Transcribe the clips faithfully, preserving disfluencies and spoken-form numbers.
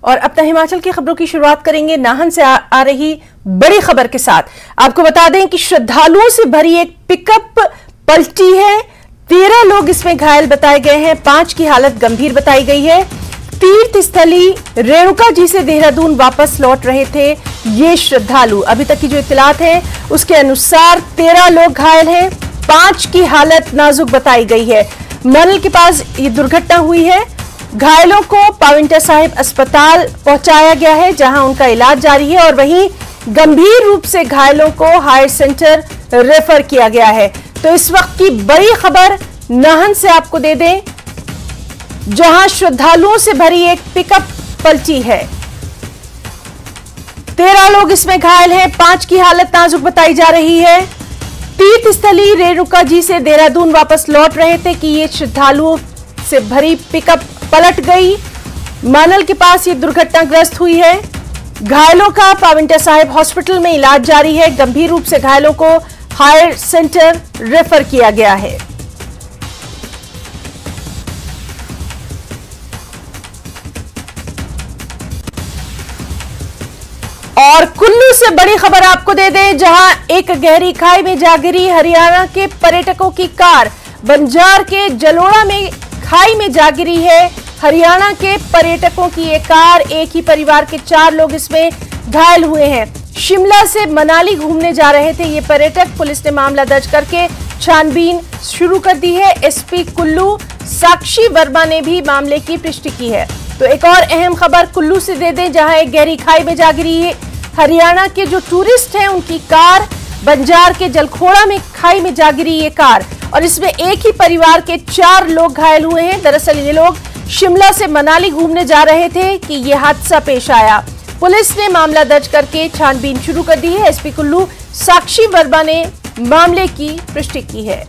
और अपना हिमाचल की खबरों की शुरुआत करेंगे नाहन से आ, आ रही बड़ी खबर के साथ। आपको बता दें कि श्रद्धालुओं से भरी एक पिकअप पलटी है। तेरह लोग इसमें घायल बताए गए हैं, पांच की हालत गंभीर बताई गई है। तीर्थ स्थली रेणुका जी से देहरादून वापस लौट रहे थे ये श्रद्धालु। अभी तक की जो इत्तलात है उसके अनुसार तेरह लोग घायल हैं, पांच की हालत नाजुक बताई गई है। मनल के पास ये दुर्घटना हुई है। घायलों को पाविंटा साहिब अस्पताल पहुंचाया गया है जहां उनका इलाज जारी है और वहीं गंभीर रूप से घायलों को हायर सेंटर रेफर किया गया है। तो इस वक्त की बड़ी खबर नाहन से आपको दे दें, जहां श्रद्धालुओं से भरी एक पिकअप पलटी है। तेरह लोग इसमें घायल हैं, पांच की हालत नाजुक बताई जा रही है। तीर्थ स्थली रेणुका जी से देहरादून वापस लौट रहे थे कि ये श्रद्धालुओं से भरी पिकअप पलट गई। मानल के पास ये दुर्घटनाग्रस्त हुई है। घायलों का पाविंटा साहिब हॉस्पिटल में इलाज जारी है। गंभीर रूप से घायलों को हायर सेंटर रेफर किया गया है। और कुल्लू से बड़ी खबर आपको दे दें, जहां एक गहरी खाई में जा गिरी हरियाणा के पर्यटकों की कार। बंजार के जलोड़ा में खाई में जा गिरी है हरियाणा के पर्यटकों की ये कार। एक ही परिवार के चार लोग इसमें घायल हुए हैं। शिमला से मनाली घूमने जा रहे थे ये पर्यटक। पुलिस ने मामला दर्ज करके छानबीन शुरू कर दी है। एसपी कुल्लू साक्षी वर्मा ने भी मामले की पुष्टि की है। तो एक और अहम खबर कुल्लू से दे दें, जहां एक गहरी खाई में जा गिरी है हरियाणा के जो टूरिस्ट हैं उनकी कार। बंजार के जलखोड़ा में खाई में जा गिरी ये कार और इसमें एक ही परिवार के चार लोग घायल हुए हैं। दरअसल ये लोग शिमला से मनाली घूमने जा रहे थे कि ये हादसा पेश आया। पुलिस ने मामला दर्ज करके छानबीन शुरू कर दी है। एसपी कुल्लू साक्षी वर्मा ने मामले की पुष्टि की है।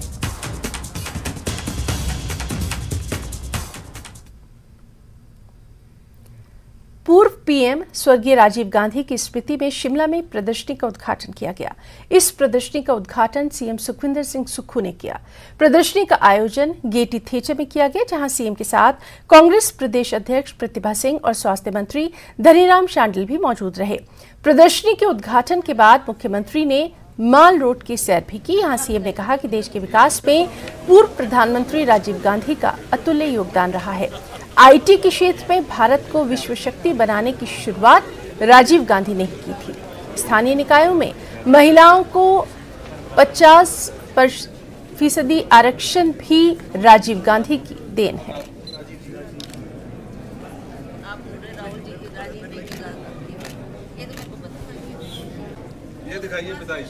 पूर्व पीएम स्वर्गीय राजीव गांधी की स्मृति में शिमला में प्रदर्शनी का उद्घाटन किया गया। इस प्रदर्शनी का उद्घाटन सीएम सुखविंदर सिंह सुक्खू ने किया। प्रदर्शनी का आयोजन गेटी थिएटर में किया गया, जहां सीएम के साथ कांग्रेस प्रदेश अध्यक्ष प्रतिभा सिंह और स्वास्थ्य मंत्री धनीराम शांडिल भी मौजूद रहे। प्रदर्शनी के उद्घाटन के बाद मुख्यमंत्री ने माल रोड की सैर भी की। यहाँ सीएम ने कहा कि देश के विकास में पूर्व प्रधानमंत्री राजीव गांधी का अतुल्य योगदान रहा है। आईटी के क्षेत्र में भारत को विश्व शक्ति बनाने की शुरुआत राजीव गांधी ने की थी। स्थानीय निकायों में महिलाओं को पचास फीसदी आरक्षण भी राजीव गांधी की देन है। ये दिखाइए बताइए।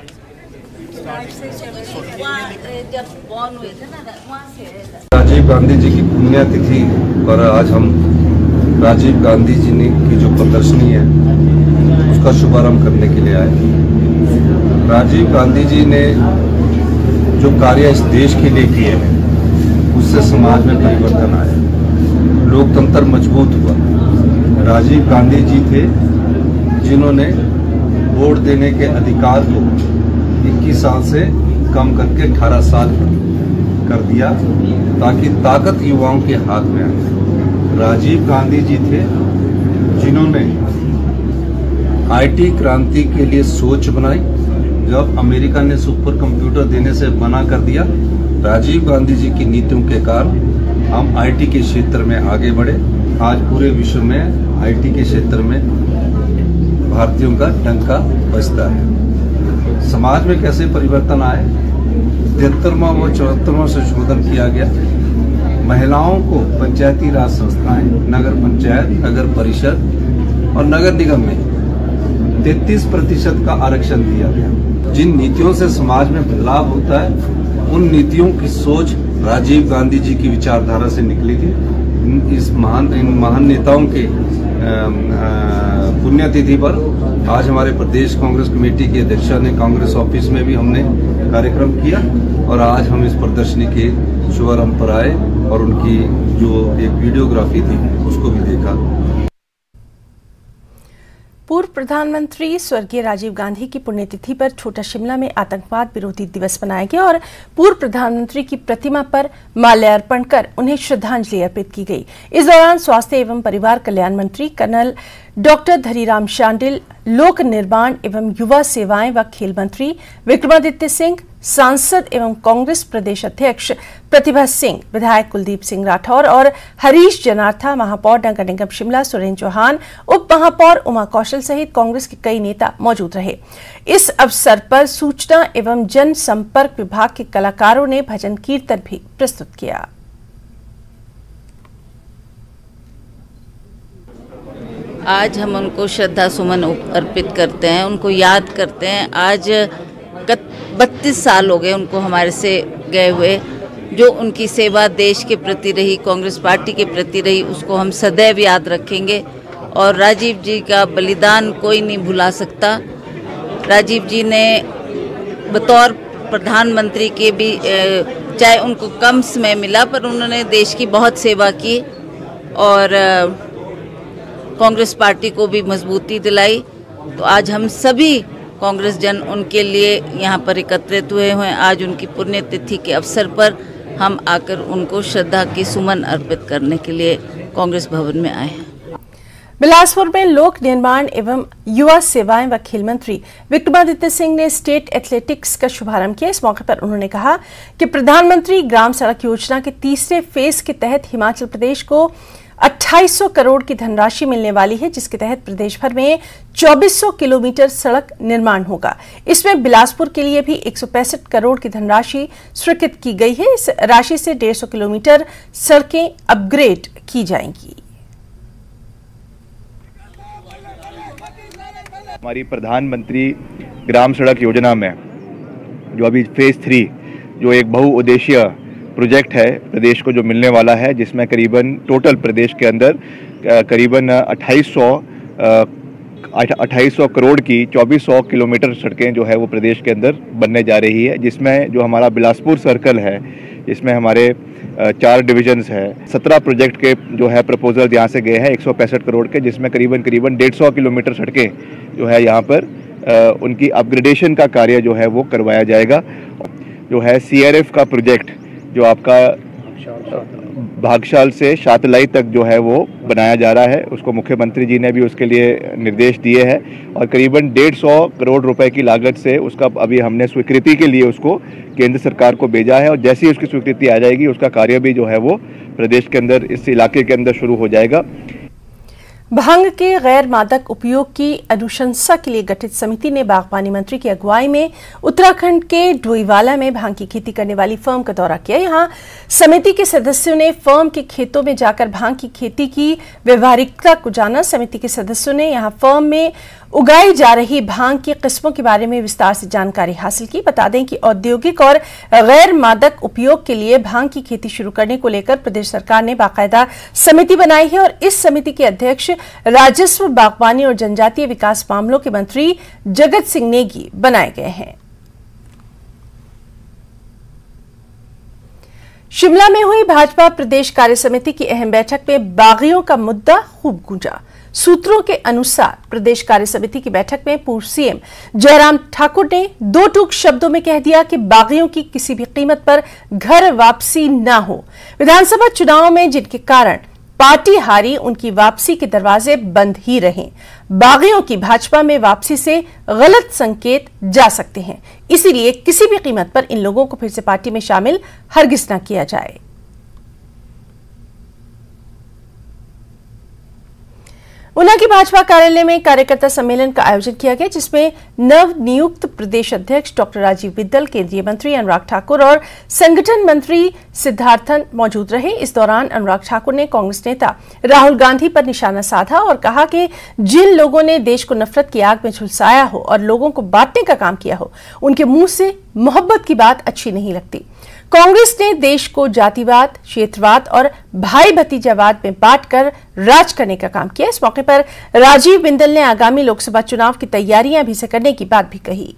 राजीव गांधी जी की पुण्यतिथि पर आज हम राजीव गांधी जी ने की जो प्रदर्शनी है उसका शुभारंभ करने के लिए आए। राजीव गांधी जी ने जो कार्य इस देश के लिए किए हैं उससे समाज में परिवर्तन आया, लोकतंत्र मजबूत हुआ। राजीव गांधी जी थे जिन्होंने वोट देने के अधिकार को इक्कीस साल से कम करके अठारह साल कर दिया ताकि ताकत युवाओं के हाथ में आए। राजीव गांधी जी थे जिन्होंने आईटी क्रांति के लिए सोच बनाई। जब अमेरिका ने सुपर कंप्यूटर देने से मना कर दिया, राजीव गांधी जी की नीतियों के कारण हम आईटी के क्षेत्र में आगे बढ़े। आज पूरे विश्व में आईटी के क्षेत्र में भारतीयों का डंका बजता है। समाज में कैसे परिवर्तन आए? तिहत्तरवां व चौहत्तरवां संशोधन किया गया। महिलाओं को पंचायती राज संस्थाएं, नगर पंचायत, नगर परिषद और नगर निगम में तैंतीस प्रतिशत का आरक्षण दिया गया। जिन नीतियों से समाज में बदलाव होता है उन नीतियों की सोच राजीव गांधी जी की विचारधारा से निकली थी। इस महान इन महान नेताओं के पुण्यतिथि पर आज हमारे प्रदेश कांग्रेस कमेटी की अध्यक्षा ने कांग्रेस ऑफिस में भी हमने कार्यक्रम किया और आज हम इस प्रदर्शनी के शुभारंभ पर आए और उनकी जो एक वीडियोग्राफी थी उसको भी देखा। पूर्व प्रधानमंत्री स्वर्गीय राजीव गांधी की पुण्यतिथि पर छोटा शिमला में आतंकवाद विरोधी दिवस मनाया गया और पूर्व प्रधानमंत्री की प्रतिमा पर माल्यार्पण कर उन्हें श्रद्धांजलि अर्पित की गई। इस दौरान स्वास्थ्य एवं परिवार कल्याण मंत्री कर्नल डॉक्टर धनीराम शांडिल, लोक निर्माण एवं युवा सेवाएं व खेल मंत्री विक्रमादित्य सिंह, सांसद एवं कांग्रेस प्रदेश अध्यक्ष प्रतिभा सिंह, विधायक कुलदीप सिंह राठौर और हरीश जनार्था, महापौर नगर निगम शिमला सुरेंद्र चौहान, उप महापौर उमा कौशल सहित कांग्रेस के कई नेता मौजूद रहे। इस अवसर पर सूचना एवं जनसंपर्क विभाग के कलाकारों ने भजन कीर्तन भी प्रस्तुत किया। आज हम उनको श्रद्धा सुमन अर्पित करते हैं, उनको याद करते हैं। आज बत्तीस साल हो गए उनको हमारे से गए हुए। जो उनकी सेवा देश के प्रति रही, कांग्रेस पार्टी के प्रति रही, उसको हम सदैव याद रखेंगे। और राजीव जी का बलिदान कोई नहीं भुला सकता। राजीव जी ने बतौर प्रधानमंत्री के भी, चाहे उनको कम समय मिला, पर उन्होंने देश की बहुत सेवा की और कांग्रेस पार्टी को भी मजबूती दिलाई। तो आज हम सभी कांग्रेस जन उनके लिए यहाँ पर एकत्रित हुए हैं। आज उनकी पुण्यतिथि के अवसर पर हम आकर उनको श्रद्धा की सुमन अर्पित करने के लिए कांग्रेस भवन में आए हैं। बिलासपुर में लोक निर्माण एवं युवा सेवाएं व खेल मंत्री विक्रमादित्य सिंह ने स्टेट एथलेटिक्स का शुभारंभ किया। इस मौके पर उन्होंने कहा कि प्रधानमंत्री ग्राम सड़क योजना के तीसरे फेज के तहत हिमाचल प्रदेश को अट्ठाईस सौ करोड़ की धनराशि मिलने वाली है, जिसके तहत प्रदेश भर में चौबीस सौ किलोमीटर सड़क निर्माण होगा। इसमें बिलासपुर के लिए भी एक सौ पैंसठ करोड़ की धनराशि स्वीकृत की गई है। इस राशि से डेढ़ सौ किलोमीटर सड़कें अपग्रेड की जाएंगी। हमारी प्रधानमंत्री ग्राम सड़क योजना में जो अभी फेज थ्री, जो एक बहुउद्देशीय प्रोजेक्ट है प्रदेश को जो मिलने वाला है, जिसमें करीबन टोटल प्रदेश के अंदर करीबन अट्ठाईस सौ अट्ठाईस सौ करोड़ की चौबीस सौ किलोमीटर सड़कें जो है वो प्रदेश के अंदर बनने जा रही है। जिसमें जो हमारा बिलासपुर सर्कल है, इसमें हमारे चार डिविजन्स है। सत्रह प्रोजेक्ट के जो है प्रपोजल यहाँ से गए हैं एक सौ पैंसठ करोड़ के, जिसमें करीबन करीबन डेढ़ सौ किलोमीटर सड़कें जो है यहाँ पर उनकी अपग्रेडेशन का कार्य जो है वो करवाया जाएगा। जो है सी आर एफ का प्रोजेक्ट जो आपका भागशाल से शातलाई तक जो है वो बनाया जा रहा है, उसको मुख्यमंत्री जी ने भी उसके लिए निर्देश दिए हैं और करीबन डेढ़ सौ करोड़ रुपए की लागत से उसका अभी हमने स्वीकृति के लिए उसको केंद्र सरकार को भेजा है और जैसे ही उसकी स्वीकृति आ जाएगी उसका कार्य भी जो है वो प्रदेश के अंदर, इस इलाके के अंदर शुरू हो जाएगा। भांग के गैर मादक उपयोग की अनुशंसा के लिए गठित समिति ने बागवानी मंत्री की अगुवाई में उत्तराखंड के डोईवाला में भांग की खेती करने वाली फर्म का दौरा किया। यहां समिति के सदस्यों ने फर्म के खेतों में जाकर भांग की खेती की व्यवहारिकता को जाना। समिति के सदस्यों ने यहां फर्म में उगाई जा रही भांग की किस्मों के बारे में विस्तार से जानकारी हासिल की। बता दें कि औद्योगिक और गैर मादक उपयोग के लिए भांग की खेती शुरू करने को लेकर प्रदेश सरकार ने बाकायदा समिति बनाई है और इस समिति के अध्यक्ष राजस्व, बागवानी और जनजातीय विकास मामलों के मंत्री जगत सिंह नेगी बनाए गए हैं। शिमला में हुई भाजपा प्रदेश कार्य समिति की अहम बैठक में बागियों का मुद्दा खूब गूंजा। सूत्रों के अनुसार प्रदेश कार्य समिति की बैठक में पूर्व सीएम जयराम ठाकुर ने दो टूक शब्दों में कह दिया कि बागियों की किसी भी कीमत पर घर वापसी न हो। विधानसभा चुनाव में जिनके कारण पार्टी हारी, उनकी वापसी के दरवाजे बंद ही रहे। बागियों की भाजपा में वापसी से गलत संकेत जा सकते हैं, इसीलिए किसी भी कीमत पर इन लोगों को फिर से पार्टी में शामिल हरगिज न किया जाए। ऊना की भाजपा कार्यालय में कार्यकर्ता सम्मेलन का आयोजन किया गया, जिसमें नव नियुक्त प्रदेश अध्यक्ष डॉक्टर राजीव बिंदल, केंद्रीय मंत्री अनुराग ठाकुर और संगठन मंत्री सिद्धार्थन मौजूद रहे। इस दौरान अनुराग ठाकुर ने कांग्रेस नेता राहुल गांधी पर निशाना साधा और कहा कि जिन लोगों ने देश को नफरत की आग में झुलसाया हो और लोगों को बांटने का काम किया हो, उनके मुंह से मोहब्बत की बात अच्छी नहीं लगती। कांग्रेस ने देश को जातिवाद, क्षेत्रवाद और भाई भतीजावाद में बांटकर राज करने का काम किया। इस मौके पर राजीव बिंदल ने आगामी लोकसभा चुनाव की तैयारियां भी से करने की बात भी कही।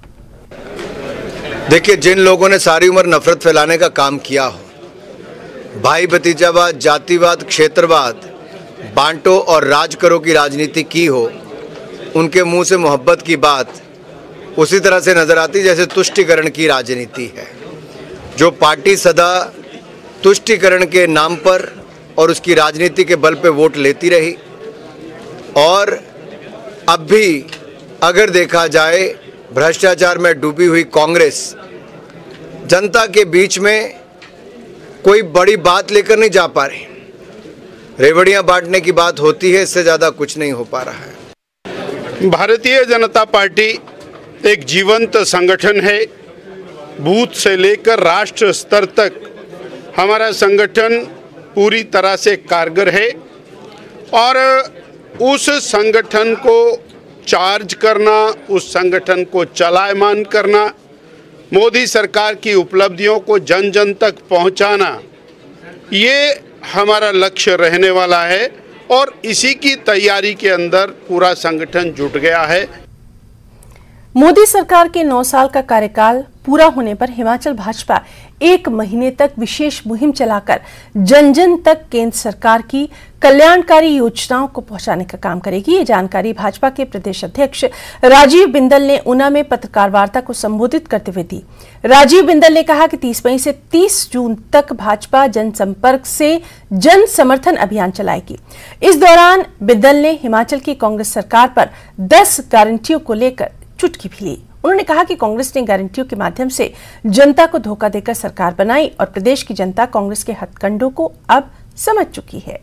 देखिए, जिन लोगों ने सारी उम्र नफरत फैलाने का काम किया हो, भाई भतीजावाद, जातिवाद, क्षेत्रवाद, बांटो और राज करो की राजनीति की हो, उनके मुंह से मोहब्बत की बात उसी तरह से नजर आती जैसे तुष्टीकरण की राजनीति है। जो पार्टी सदा तुष्टीकरण के नाम पर और उसकी राजनीति के बल पे वोट लेती रही, और अब भी अगर देखा जाए भ्रष्टाचार में डूबी हुई कांग्रेस जनता के बीच में कोई बड़ी बात लेकर नहीं जा पा रही। रेवड़ियां बांटने की बात होती है, इससे ज़्यादा कुछ नहीं हो पा रहा है। भारतीय जनता पार्टी एक जीवंत संगठन है। बूथ से लेकर राष्ट्र स्तर तक हमारा संगठन पूरी तरह से कारगर है, और उस संगठन को चार्ज करना, उस संगठन को चलायमान करना, मोदी सरकार की उपलब्धियों को जन जन तक पहुंचाना, ये हमारा लक्ष्य रहने वाला है, और इसी की तैयारी के अंदर पूरा संगठन जुट गया है। मोदी सरकार के नौ साल का कार्यकाल पूरा होने पर हिमाचल भाजपा एक महीने तक विशेष मुहिम चलाकर जन जन तक केंद्र सरकार की कल्याणकारी योजनाओं को पहुंचाने का काम करेगी। ये जानकारी भाजपा के प्रदेश अध्यक्ष राजीव बिंदल ने ऊना में पत्रकार वार्ता को संबोधित करते हुए दी। राजीव बिंदल ने कहा कि तीस मई से तीस जून तक भाजपा जनसंपर्क से जन समर्थन अभियान चलाएगी। इस दौरान बिंदल ने हिमाचल की कांग्रेस सरकार पर दस गारंटियों को लेकर चुटकी भी ली। उन्होंने कहा कि कांग्रेस ने गारंटियों के माध्यम से जनता को धोखा देकर सरकार बनाई, और प्रदेश की जनता कांग्रेस के हथकंडों को अब समझ चुकी है।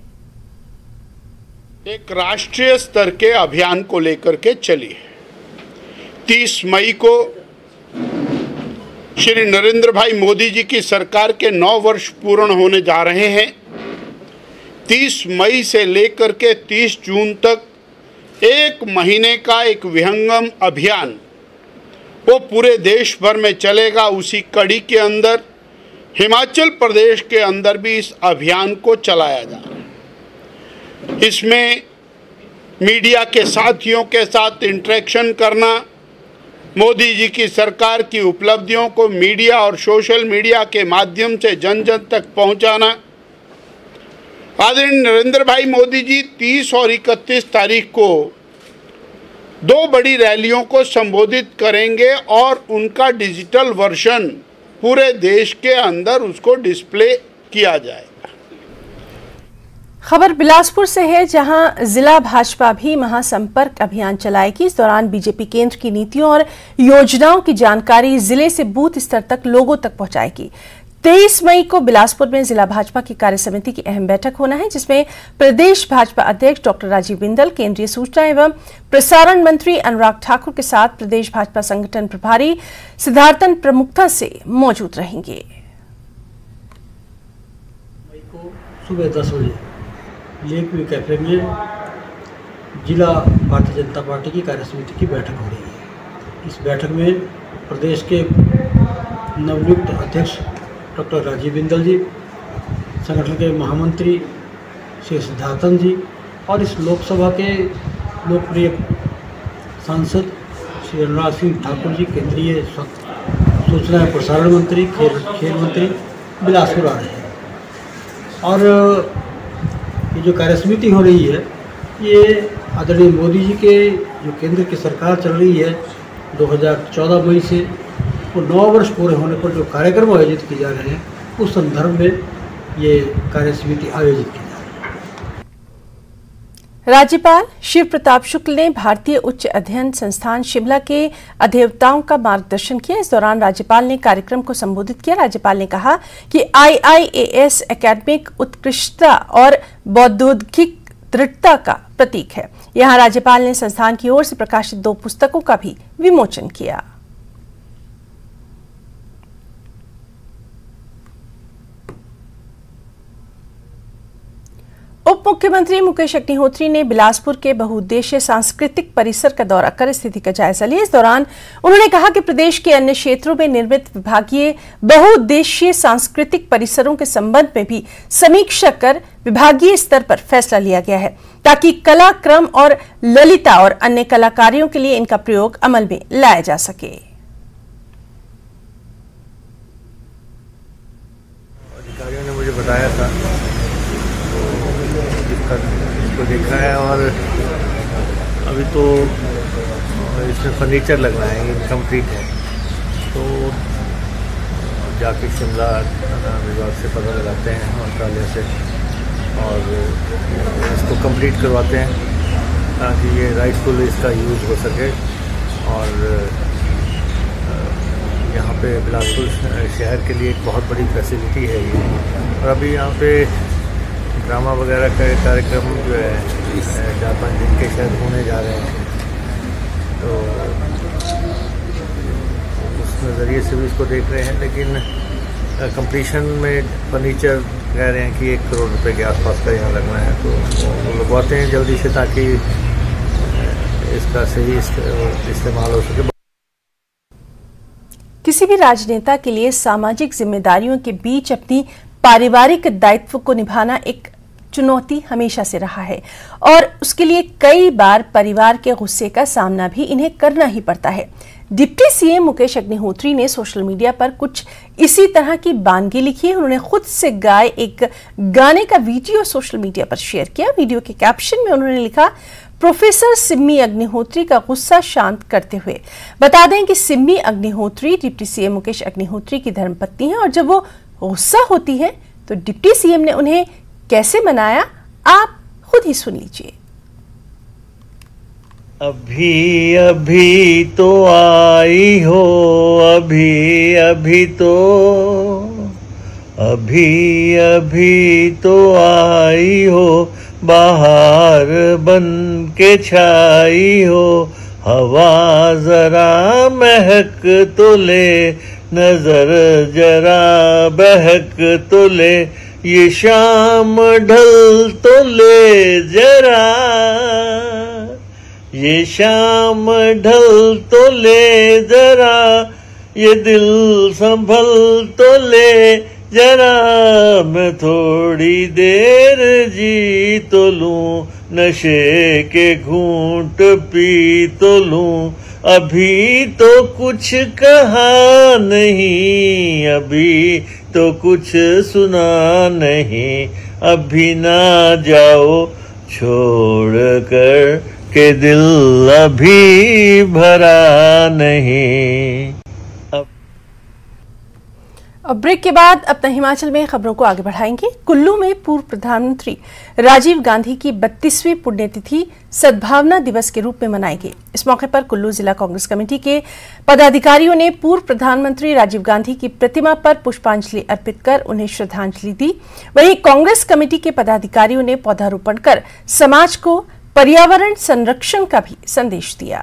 एक राष्ट्रीय स्तर के अभियान को लेकर के चली। तीस मई को श्री नरेंद्र भाई मोदी जी की सरकार के नौ वर्ष पूर्ण होने जा रहे हैं। तीस मई से लेकर के तीस जून तक एक महीने का एक विहंगम अभियान वो पूरे देश भर में चलेगा। उसी कड़ी के अंदर हिमाचल प्रदेश के अंदर भी इस अभियान को चलाया जा रहा है। इसमें मीडिया के साथियों के साथ इंटरेक्शन करना, मोदी जी की सरकार की उपलब्धियों को मीडिया और सोशल मीडिया के माध्यम से जन जन तक पहुंचाना। आदरणीय नरेंद्र भाई मोदी जी तीस और इकतीस तारीख को दो बड़ी रैलियों को संबोधित करेंगे, और उनका डिजिटल वर्जन पूरे देश के अंदर उसको डिस्प्ले किया जाएगा। खबर बिलासपुर से है, जहां जिला भाजपा भी महासंपर्क अभियान चलाएगी। इस दौरान बीजेपी केंद्र की नीतियों और योजनाओं की जानकारी जिले से बूथ स्तर तक लोगों तक पहुंचाएगी। तेईस मई को बिलासपुर में जिला भाजपा की कार्य समिति की अहम बैठक होना है, जिसमें प्रदेश भाजपा अध्यक्ष डॉक्टर राजीव बिंदल, केंद्रीय सूचना एवं प्रसारण मंत्री अनुराग ठाकुर के साथ प्रदेश भाजपा संगठन प्रभारी सिद्धार्थन प्रमुखता से मौजूद रहेंगे। मई को सुबह दस बजे लेक व्यू कैफे में जिला भारतीय जनता पार्टी की कार्य समिति की बैठक हो रही है। इस बैठक में प्रदेश के नवनियुक्त अध्यक्ष डॉक्टर राजीव बिंदल जी, संगठन के महामंत्री श्री सिद्धार्थन जी, और इस लोकसभा के लोकप्रिय सांसद श्री अनुराग सिंह ठाकुर जी, केंद्रीय सूचना एवं प्रसारण मंत्री, खेल खेल मंत्री बिलासपुर आ रहे हैं। और ये जो कार्य समिति हो रही है, ये आदरणीय मोदी जी के जो केंद्र की सरकार चल रही है दो हज़ार चौदह मई से, वो नौ वर्ष पूरे होने पर जो कार्यक्रम आयोजित किए जा रहे हैं, उस संदर्भ में ये कार्य समिति आयोजित की जा रही है। राज्यपाल शिव प्रताप शुक्ल ने भारतीय उच्च अध्ययन संस्थान शिमला के अधिवक्ताओं का मार्गदर्शन किया। इस दौरान राज्यपाल ने कार्यक्रम को संबोधित किया। राज्यपाल ने कहा कि आई आई ए एस एकेडमिक उत्कृष्टता और बौद्धिक दृढ़ता का प्रतीक है। यहाँ राज्यपाल ने संस्थान की ओर से प्रकाशित दो पुस्तकों का भी विमोचन किया। उप मुख्यमंत्री मुकेश अग्निहोत्री ने बिलासपुर के बहुउद्देशीय सांस्कृतिक परिसर का दौरा कर स्थिति का जायजा लिया। इस दौरान उन्होंने कहा कि प्रदेश के अन्य क्षेत्रों में निर्मित विभागीय बहुउद्देशीय सांस्कृतिक परिसरों के संबंध में भी समीक्षा कर विभागीय स्तर पर फैसला लिया गया है, ताकि कला, क्रम और ललिता और अन्य कलाकारियों के लिए इनका प्रयोग अमल में लाया जा सके। अधिकारियों ने मुझे बताया था, तो इसका इसको देखा है और अभी तो इसमें फर्नीचर लगना है, इनकम्प्लीट है, तो जाके शिमला विभाग से पता लगाते हैं मंत्रालय से और इसको कंप्लीट करवाते हैं ताकि ये राइटफुल इसका यूज़ हो सके। और यहाँ पे बिलासपुर शहर के लिए एक बहुत बड़ी फैसिलिटी है ये। और अभी यहाँ पे ड्रामा वगैरह का कार्यक्रम जो है चार पाँच दिन के शायद होने जा रहे हैं, तो उस नज़रिए से भी इसको देख रहे हैं। लेकिन कंप्लीशन में फर्नीचर कह रहे हैं कि एक करोड़ रुपए के आसपास का यहाँ लगना है, तो वो लगवाते हैं जल्दी से ताकि इसका सही इस्तेमाल हो सके। किसी भी राजनेता के लिए सामाजिक जिम्मेदारियों के बीच अपनी पारिवारिक दायित्व को निभाना एक चुनौती हमेशा से रहा है और उसके लिए कई बार परिवार के गुस्से का सामना भी इन्हें करना ही पड़ता है। डिप्टी सीएम मुकेश अग्निहोत्री ने सोशल मीडिया पर कुछ इसी तरह की बानगी लिखी है। उन्होंने खुद से गाए एक गाने का वीडियो सोशल मीडिया पर शेयर किया। वीडियो के कैप्शन में उन्होंने लिखा, प्रोफेसर सिम्मी अग्निहोत्री का गुस्सा शांत करते हुए। बता दें कि सिम्मी अग्निहोत्री डिप्टी सीएम मुकेश अग्निहोत्री की धर्मपत्नी है और जब वो गुस्सा होती है तो डिप्टी सीएम ने उन्हें कैसे मनाया, आप खुद ही सुन लीजिए। अभी अभी तो आई हो, अभी अभी तो, अभी अभी तो आई हो, बाहर बन के छाई हो, हवा जरा महक तो ले, नजर जरा बहक तो ले, ये शाम ढल तो ले जरा, ये शाम ढल तो ले जरा, ये दिल संभल तो ले जरा, मैं थोड़ी देर जी तो लूं, नशे के घूंट पी तो लूं, अभी तो कुछ कहा नहीं, अभी तो कुछ सुना नहीं, अभी ना जाओ छोड़ कर के दिल अभी भरा नहीं। अब ब्रेक के बाद अपना हिमाचल में खबरों को आगे बढ़ाएंगे। कुल्लू में पूर्व प्रधानमंत्री राजीव गांधी की बत्तीसवीं पुण्यतिथि सद्भावना दिवस के रूप में मनाई गई। इस मौके पर कुल्लू जिला कांग्रेस कमेटी के पदाधिकारियों ने पूर्व प्रधानमंत्री राजीव गांधी की प्रतिमा पर पुष्पांजलि अर्पित कर उन्हें श्रद्धांजलि दी। वहीं कांग्रेस कमेटी के पदाधिकारियों ने पौधारोपण कर समाज को पर्यावरण संरक्षण का भी संदेश दिया।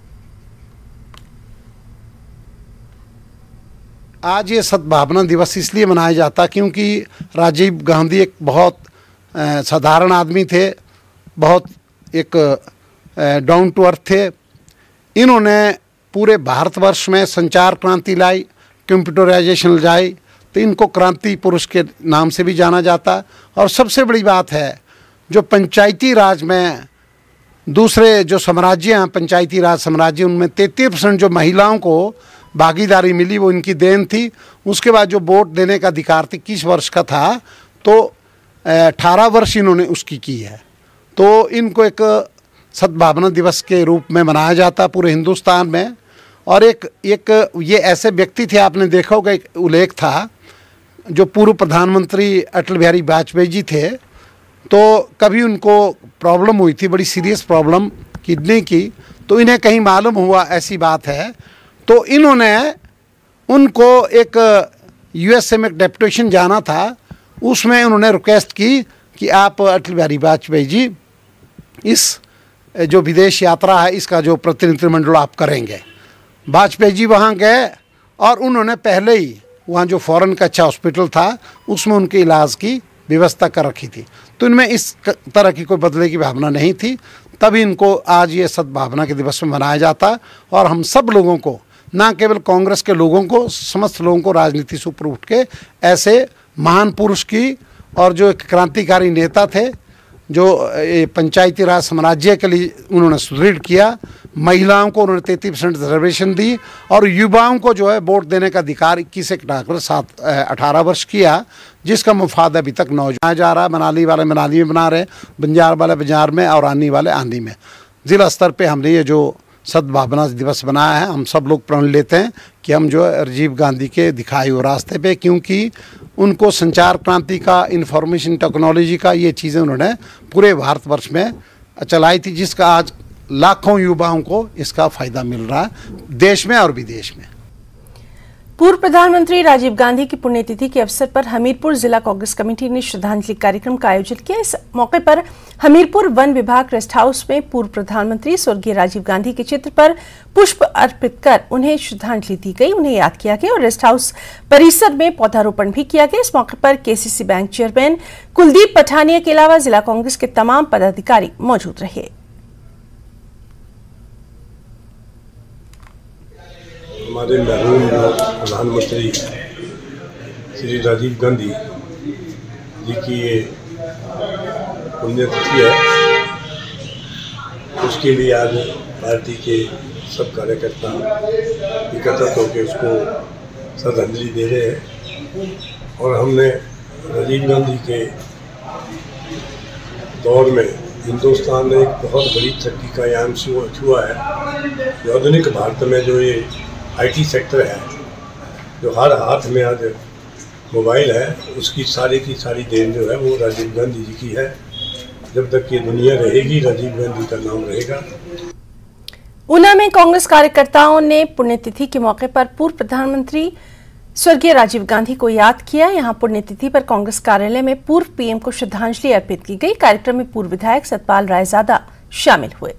आज ये सद्भावना दिवस इसलिए मनाया जाता क्योंकि राजीव गांधी एक बहुत साधारण आदमी थे, बहुत एक डाउन टू अर्थ थे। इन्होंने पूरे भारतवर्ष में संचार क्रांति लाई, कंप्यूटराइजेशन लाई, तो इनको क्रांति पुरुष के नाम से भी जाना जाता। और सबसे बड़ी बात है, जो पंचायती राज में दूसरे जो साम्राज्य हैं, पंचायती राज साम्राज्य, उनमें तैंतीस परसेंट जो महिलाओं को भागीदारी मिली वो इनकी देन थी। उसके बाद जो वोट देने का अधिकार इक्कीस वर्ष का था, तो अठारह वर्ष इन्होंने उसकी की है। तो इनको एक सद्भावना दिवस के रूप में मनाया जाता पूरे हिंदुस्तान में। और एक एक ये ऐसे व्यक्ति थे, आपने देखा होगा, एक उल्लेख था, जो पूर्व प्रधानमंत्री अटल बिहारी वाजपेयी जी थे, तो कभी उनको प्रॉब्लम हुई थी, बड़ी सीरियस प्रॉब्लम किडनी की, तो इन्हें कहीं मालूम हुआ ऐसी बात है, तो इन्होंने उनको एक यूएसए में एक डेपुटेशन जाना था, उसमें उन्होंने रिक्वेस्ट की कि आप अटल बिहारी वाजपेयी जी इस जो विदेश यात्रा है इसका जो प्रतिनिधिमंडल आप करेंगे। वाजपेयी जी वहाँ गए और उन्होंने पहले ही वहाँ जो फॉरेन का अच्छा हॉस्पिटल था उसमें उनके इलाज की व्यवस्था कर रखी थी। तो इनमें इस तरह की कोई बदले की भावना नहीं थी, तभी इनको आज ये सद्भावना के दिवस में मनाया जाता। और हम सब लोगों को, ना केवल कांग्रेस के लोगों को, समस्त लोगों को राजनीति से ऊपर उठ के ऐसे महान पुरुष की, और जो एक क्रांतिकारी नेता थे जो ये पंचायती राज साम्राज्य के लिए उन्होंने सुदृढ़ किया। महिलाओं को उन्होंने तैंतीस परसेंट रिजर्वेशन दी और युवाओं को जो है वोट देने का अधिकार इक्कीस से घटाकर सात अठारह वर्ष किया, जिसका मुफाद अभी तक नौजवान जा रहा है। मनाली वाले मनाली में बना रहे, बंजार वाले बंजार में और आनी वाले आंधी में। ज़िला स्तर पे हमने ये जो सद्भावना दिवस बनाया है, हम सब लोग प्रण लेते हैं कि हम जो है राजीव गांधी के दिखाए हुए रास्ते पे, क्योंकि उनको संचार क्रांति का, इंफॉर्मेशन टेक्नोलॉजी का, ये चीज़ें उन्होंने पूरे भारतवर्ष में चलाई थी, जिसका आज लाखों युवाओं को इसका फायदा मिल रहा है देश में और विदेश में। पूर्व प्रधानमंत्री राजीव गांधी की पुण्यतिथि के अवसर पर हमीरपुर जिला कांग्रेस कमेटी ने श्रद्धांजलि कार्यक्रम का आयोजन किया। इस मौके पर हमीरपुर वन विभाग रेस्ट हाउस में पूर्व प्रधानमंत्री स्वर्गीय राजीव गांधी के चित्र पर पुष्प अर्पित कर उन्हें श्रद्धांजलि दी गई, उन्हें याद किया गया और रेस्ट हाउस परिसर में पौधारोपण भी किया गया। इस मौके पर KCC bank chairman Kuldeep Pathania के अलावा जिला कांग्रेस के तमाम पदाधिकारी मौजूद रहे। हमारे मरहूम प्रधानमंत्री श्री राजीव गांधी जी की ये पुण्यतिथि है, उसके लिए आज पार्टी के सब कार्यकर्ता एकत्रित होकर उसको श्रद्धांजलि दे रहे हैं। और हमने राजीव गांधी के दौर में हिंदुस्तान ने एक बहुत बड़ी तरक्की का यान छुआ है। जो आधुनिक भारत में जो ये आईटी सेक्टर है, जो हर हाथ में आज मोबाइल है, उसकी सारी की सारी देन जो है वो राजीव गांधी जी की है। जब तक ये दुनिया रहेगी, राजीव गांधी का नाम रहेगा। ऊना में कांग्रेस कार्यकर्ताओं ने पुण्यतिथि के मौके पर पूर्व प्रधानमंत्री स्वर्गीय राजीव गांधी को याद किया। यहां पुण्यतिथि पर कांग्रेस कार्यालय में पूर्व पीएम को श्रद्धांजलि अर्पित की गई। कार्यक्रम में पूर्व विधायक सतपाल रायजादा शामिल हुए।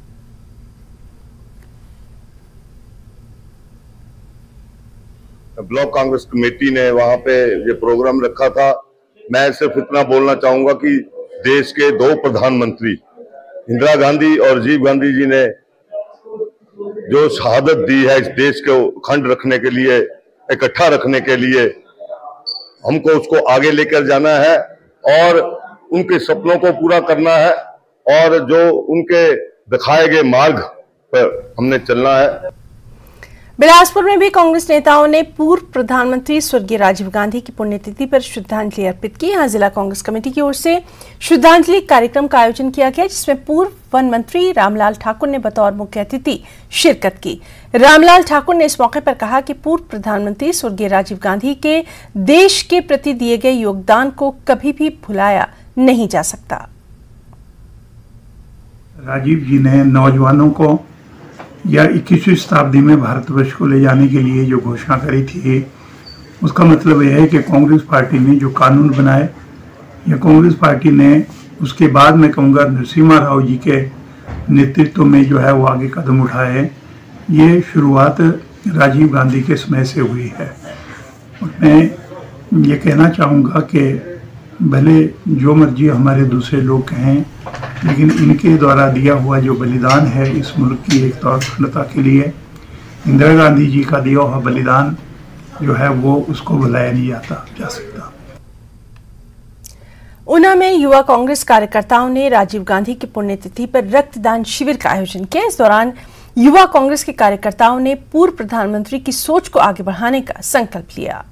ब्लॉक कांग्रेस कमेटी ने वहां पे ये प्रोग्राम रखा था। मैं सिर्फ इतना बोलना चाहूंगा कि देश के दो प्रधानमंत्री इंदिरा गांधी और राजीव गांधी जी ने जो शहादत दी है इस देश को अखंड रखने के लिए, इकट्ठा रखने के लिए, हमको उसको आगे लेकर जाना है और उनके सपनों को पूरा करना है और जो उनके दिखाए गए मार्ग पर हमने चलना है। बिलासपुर में भी कांग्रेस नेताओं ने पूर्व प्रधानमंत्री स्वर्गीय राजीव गांधी की पुण्यतिथि पर श्रद्धांजलि अर्पित की। यहां जिला कांग्रेस कमेटी की ओर से श्रद्धांजलि कार्यक्रम का आयोजन किया गया, जिसमें पूर्व वन मंत्री रामलाल ठाकुर ने बतौर मुख्य अतिथि शिरकत की। रामलाल ठाकुर ने इस मौके पर कहा कि पूर्व प्रधानमंत्री स्वर्गीय राजीव गांधी के देश के प्रति दिए गए योगदान को कभी भी भुलाया नहीं जा सकता। राजीव जी ने नौजवानों को या इक्कीसवीं शताब्दी में भारतवर्ष को ले जाने के लिए जो घोषणा करी थी, उसका मतलब यह है कि कांग्रेस पार्टी ने जो कानून बनाए या कांग्रेस पार्टी ने उसके बाद में कहूँगा नरसिम्हा राव जी के नेतृत्व में जो है वो आगे कदम उठाए, ये शुरुआत राजीव गांधी के समय से हुई है। और मैं ये कहना चाहूँगा कि भले जो मर्जी हमारे दूसरे लोग कहें, लेकिन इनके द्वारा दिया हुआ जो बलिदान है इस मुल्क की एकता और अखंडता के लिए, इंदिरा गांधी जी का दिया हुआ बलिदान जो है वो उसको भुलाया नहीं जाता जा सकता। ऊना में युवा कांग्रेस कार्यकर्ताओं ने राजीव गांधी की पुण्यतिथि पर रक्तदान शिविर का आयोजन किया। इस दौरान युवा कांग्रेस के कार्यकर्ताओं ने पूर्व प्रधानमंत्री की सोच को आगे बढ़ाने का संकल्प लिया।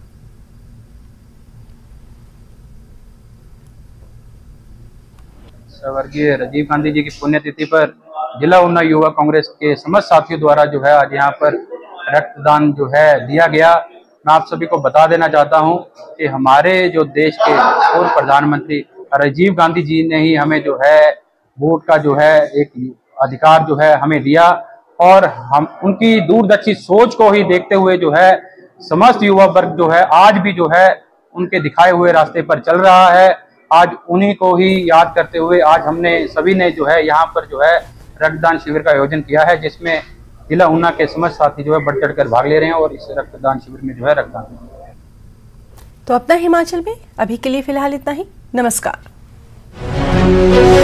स्वर्गीय राजीव गांधी जी की पुण्यतिथि पर जिला ऊना युवा कांग्रेस के समस्त साथियों द्वारा जो है आज यहाँ पर रक्तदान जो है दिया गया। मैं आप सभी को बता देना चाहता हूँ कि हमारे जो देश के पूर्व प्रधानमंत्री राजीव गांधी जी ने ही हमें जो है वोट का जो है एक अधिकार जो है हमें दिया और हम उनकी दूरदर्शी सोच को ही देखते हुए जो है समस्त युवा वर्ग जो है आज भी जो है उनके दिखाए हुए रास्ते पर चल रहा है। आज उन्हीं को ही याद करते हुए आज हमने सभी ने जो है यहाँ पर जो है रक्तदान शिविर का आयोजन किया है, जिसमें जिला ऊना के समस्त साथी जो है बढ़ चढ़ कर भाग ले रहे हैं और इस रक्तदान शिविर में जो है रक्तदान। तो अपना हिमाचल में अभी के लिए फिलहाल इतना ही। नमस्कार।